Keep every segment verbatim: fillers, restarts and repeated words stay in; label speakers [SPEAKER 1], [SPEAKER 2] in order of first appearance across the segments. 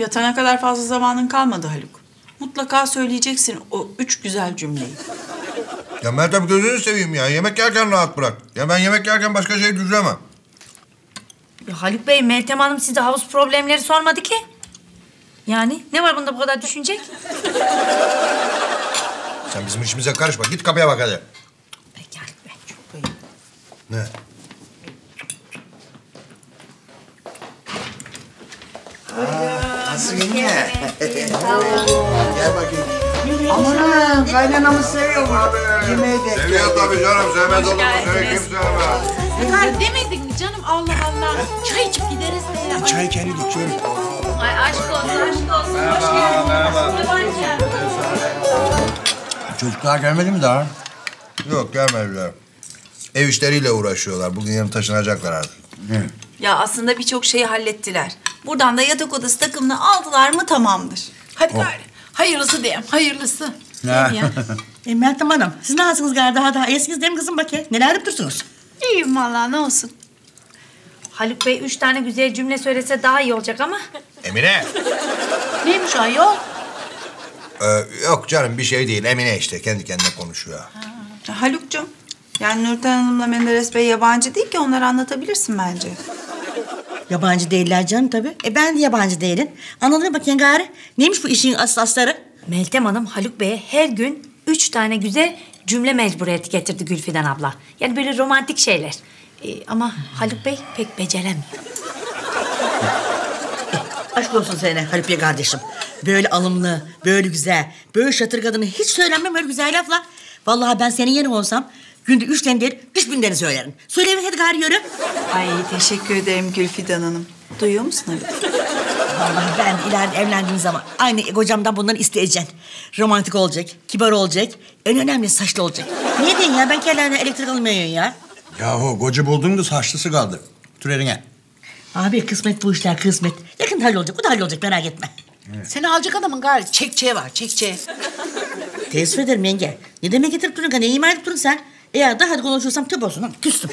[SPEAKER 1] Yatana kadar fazla zamanın kalmadı Haluk. Mutlaka söyleyeceksin o üç güzel cümleyi.
[SPEAKER 2] Ya Meltem gözünü seveyim ya. Yemek yerken rahat bırak. Ya ben yemek yerken başka şey düşünemem.
[SPEAKER 3] Ya Haluk Bey, Meltem Hanım size havuz problemleri sormadı ki. Yani ne var bunda bu kadar düşünecek?
[SPEAKER 2] Sen bizim işimize karışma. Git kapıya bak hadi.
[SPEAKER 3] Peki Haluk Bey.
[SPEAKER 1] Çok ayıp.
[SPEAKER 2] Ne?
[SPEAKER 4] Nasıl yenge? Gel bakayım. Aman kaynanamı seviyor mu? Yemeği de
[SPEAKER 2] Seviyor tabii canım. Sevmez olur mu? Seni kim sevmez?
[SPEAKER 5] Kar demedik mi canım? Allah Allah. Çay içip gideriz be ya.
[SPEAKER 4] Çay kendi içiyorum.
[SPEAKER 3] Ay aşk olsun, aşk olsun.
[SPEAKER 2] Merhaba, merhaba.
[SPEAKER 4] Çocuklar gelmedi mi daha?
[SPEAKER 2] Yok gelmediler. Ev işleriyle uğraşıyorlar. Bugün yarın taşınacaklar artık.
[SPEAKER 4] Ne?
[SPEAKER 1] Ya aslında birçok şeyi hallettiler. Buradan da yatak odası takımını aldılar mı tamamdır.
[SPEAKER 5] Hadi gari. Hayırlısı diyeyim, hayırlısı.
[SPEAKER 4] Ha.
[SPEAKER 6] E, Meltem Hanım, siz nasılsınız gari? Daha daha iyisiniz değil mi kızım bakayım? Neler yapıp dursunuz?
[SPEAKER 1] İyiyim vallahi, ne olsun.
[SPEAKER 3] Haluk Bey üç tane güzel cümle söylese daha iyi olacak ama.
[SPEAKER 2] Emine.
[SPEAKER 5] Neymiş ayol?
[SPEAKER 2] Ee, yok canım bir şey değil. Emine işte kendi kendine konuşuyor.
[SPEAKER 1] Ya Haluk'cum, yani Nurten Hanım'la Menderes Bey yabancı değil ki, onları anlatabilirsin bence.
[SPEAKER 6] Yabancı değiller canım tabii. E ben de yabancı değilim. Anladın mı bakayım gari? Neymiş bu işin asıl asları?
[SPEAKER 3] Meltem Hanım Haluk Bey'e her gün üç tane güzel cümle mecburiyeti getirdi Gülfidan abla. Yani böyle romantik şeyler. Ee, ama Haluk Bey pek beceremiyor.
[SPEAKER 6] Aşk olsun sana Haluk Bey kardeşim. Böyle alımlı, böyle güzel, böyle şatır kadını hiç söylenmem öyle güzel lafla. Vallahi ben senin yerine olsam günde üç tane değil, üç bin tane söylerim. Söyleyin hadi gari yürü.
[SPEAKER 1] Ay teşekkür ederim Gülfidan Hanım. Duyuyor musun Haluk?
[SPEAKER 6] Vallahi ben ileride evlendiğim zaman aynı kocamdan bunları isteyeceğim. Romantik olacak, kibar olacak, en önemli saçlı olacak. Niye diyorsun ya? Ben kendilerine elektrik almıyorum ya.
[SPEAKER 4] Yahu koca buldun da saçlısı kaldı. Tür eline.
[SPEAKER 6] Abi kısmet bu işler kısmet. Yakında hallolacak, o da hallolacak merak etme.
[SPEAKER 5] Seni alacak adamın gari çekçeye var, çekçeye.
[SPEAKER 6] Teessüf ederim yenge. Ne demek getirip durun, ne ima edip durun sen? Eğer daha hadi konuşursam tüp olsun lan, küstüm.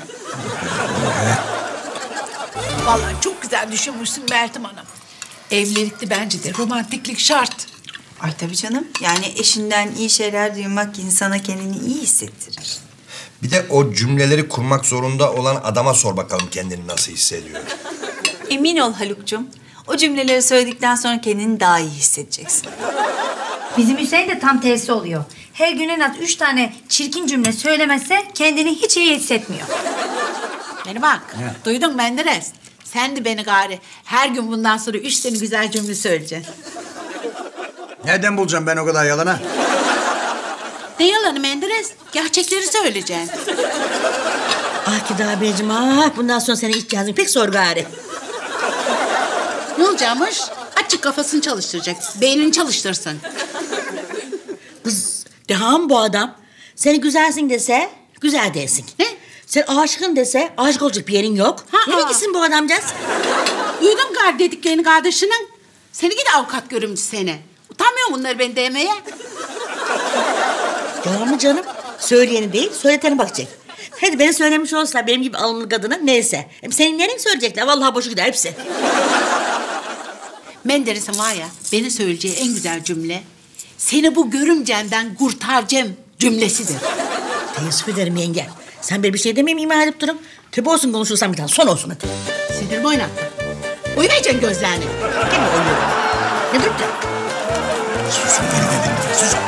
[SPEAKER 5] Vallahi çok güzel düşünmüşsün Meltem Hanım. Evlilikte bence de romantiklik şart.
[SPEAKER 1] Ay tabii canım. Yani eşinden iyi şeyler duymak insana kendini iyi hissettirir.
[SPEAKER 2] Bir de o cümleleri kurmak zorunda olan adama sor bakalım kendini nasıl hissediyor.
[SPEAKER 1] Emin ol Haluk'cum. O cümleleri söyledikten sonra kendini daha iyi hissedeceksin.
[SPEAKER 3] Bizim Hüseyin de tam tersi oluyor. Her gün en az üç tane çirkin cümle söylemezse kendini hiç iyi hissetmiyor.
[SPEAKER 5] Beni bak, duydun Menderes. Sen de beni gari her gün bundan sonra üç tane güzel cümle söyleyeceksin.
[SPEAKER 4] Nereden bulacağım ben o kadar yalana?
[SPEAKER 5] Ne yalanı Menderes? Gerçekleri söyleyeceksin.
[SPEAKER 6] Ah Kida Beyciğim, ah bundan sonra senin ihtiyacın pek zor gari.
[SPEAKER 5] Ne olacakmış? Açık kafasını çalıştıracak, beynini çalıştırsın.
[SPEAKER 6] Kız, deha mı bu adam? Seni güzelsin dese, güzel değilsin.
[SPEAKER 5] Ne?
[SPEAKER 6] Sen aşıkın dese, aşık olacak bir yerin yok.
[SPEAKER 5] Ha,
[SPEAKER 6] Nereye
[SPEAKER 5] ha.
[SPEAKER 6] gitsin bu adamcağız?
[SPEAKER 5] Duydun gari dediklerini kardeşinin. Seni gidi avukat görümcü seni. Utanmıyor bunları beni demeye.
[SPEAKER 6] Yalan mı canım? Söyleyeni değil, söyletene bakacak. Hadi beni söylemiş olsa benim gibi alımlı kadını neyse. Hem senin nereye söyleyecekler? Vallahi boşu gider hepsi.
[SPEAKER 5] Menderes'in var ya, beni söyleyeceği en güzel cümle... ...seni bu görümcenden kurtaracağım cümlesidir.
[SPEAKER 6] Teessüf ederim yenge. Sen böyle bir şey demeyeyim ima edip durun. Tüp olsun konuşursan bir tane son olsun hadi.
[SPEAKER 5] Sinirimi oynattın. Uyumayacaksın gözlerini.
[SPEAKER 6] Değil mi oynuyorum? Ne durup da?
[SPEAKER 4] Susun beni dedim. Susun.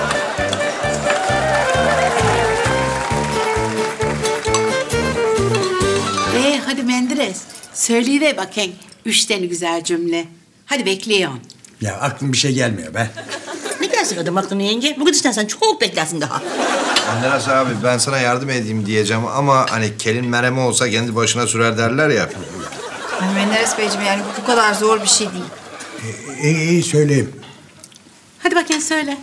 [SPEAKER 5] Ee, hadi Menderes. Söyleyiver bakayım üç tane güzel cümle. Hadi bekliyorum.
[SPEAKER 4] Ya aklım bir şey gelmiyor be.
[SPEAKER 6] Ne gelsin adam aklına yenge? Bu gidişten sen çok beklersin daha.
[SPEAKER 2] Menderes abi ben sana yardım edeyim diyeceğim ama hani kelin meremi olsa kendi başına sürer derler ya.
[SPEAKER 1] Ay Menderes Beyciğim, yani bu bu kadar zor bir şey değil.
[SPEAKER 4] İyi iyi söyleyeyim.
[SPEAKER 5] Hadi bakayım söyle.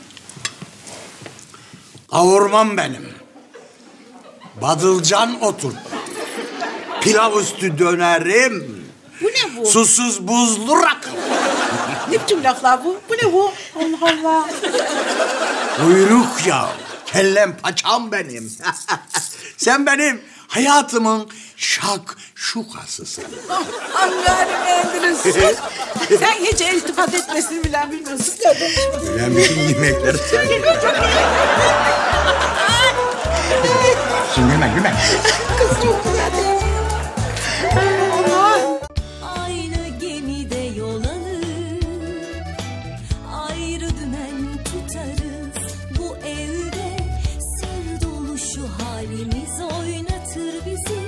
[SPEAKER 4] Kavurmam benim. Badılcan otur. Pilav üstü dönerim.
[SPEAKER 5] Bu ne bu?
[SPEAKER 4] Susuz buzlu rakı.
[SPEAKER 5] Ne biçim laflar bu? Bu ne bu? Allah Allah.
[SPEAKER 4] Kuyruk ya. Kellem paçam benim. Sen benim hayatımın şak şu kasısı.
[SPEAKER 5] Ah gari Menderes. Sen hiç iltifat etmesini bilen bilmiyorsun.
[SPEAKER 4] Ben bütün yemekleri sayıyorum. Şimdi hemen gülme.
[SPEAKER 5] Kız çok güzel.
[SPEAKER 7] Aynı gemide yol alır, ayrı dümen tutarız. Bu evde sır dolu şu halimiz oynatır bizi.